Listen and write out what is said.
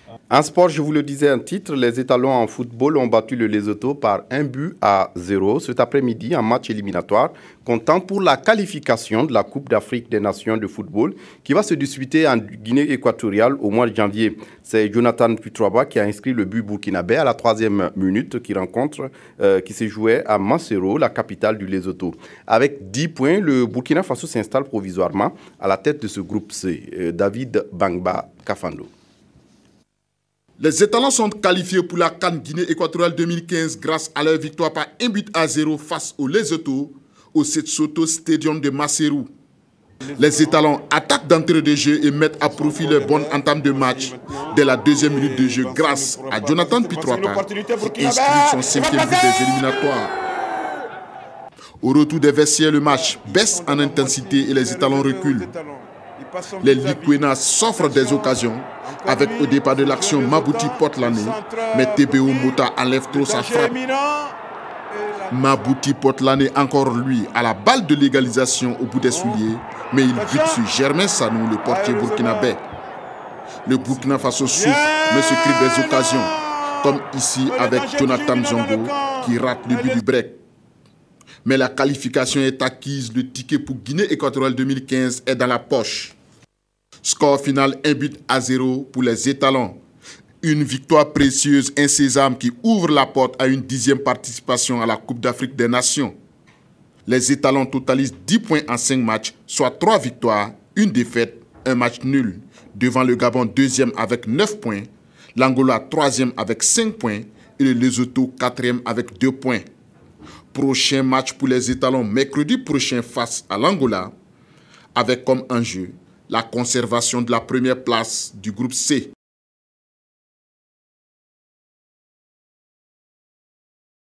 En sport, je vous le disais en titre, les étalons en football ont battu le Lesotho par 1-0 cet après-midi en match éliminatoire, comptant pour la qualification de la Coupe d'Afrique des Nations de football qui va se disputer en Guinée équatoriale au mois de janvier. C'est Jonathan Putroba qui a inscrit le but burkinabé à la 3e minute qui s'est jouée à Maseru, la capitale du Lesotho. Avec 10 points, le Burkina Faso s'installe provisoirement à la tête de ce groupe C. David Bangba Kafando. Les étalons sont qualifiés pour la CAN Guinée équatoriale 2015 grâce à leur victoire par 1-0 face au Lesotho au Setsoto Stadium de Maseru. Les étalons attaquent d'entrée de jeu et mettent à profit leur bonne entame de match dès la 2e minute de jeu grâce à Jonathan Putroba qui inscrit son 5e but des éliminatoires. Au retour des vestiaires, le match baisse en intensité et les étalons reculent. Les Likwena s'offrent des occasions avec au départ de l'action Mabouti porte l'année, mais TBO Mota enlève trop sa frappe. Mabouti porte l'année encore lui à la balle de l'égalisation au bout des souliers, mais il bute sur Germain Sanou, le portier burkinabé. Le Burkina Faso souffre mais se crée des occasions, comme ici avec Jonathan Zongo qui rate le but du break. Mais la qualification est acquise, le ticket pour Guinée équatoriale 2015 est dans la poche. Score final 1-0 pour les étalons. Une victoire précieuse, un sésame qui ouvre la porte à une 10e participation à la Coupe d'Afrique des Nations. Les étalons totalisent 10 points en 5 matchs, soit 3 victoires, 1 défaite, 1 match nul. Devant le Gabon 2e avec 9 points, l'Angola 3e avec 5 points et le Lesotho 4e avec 2 points. Prochain match pour les étalons mercredi prochain face à l'Angola, avec comme enjeu la conservation de la première place du groupe C.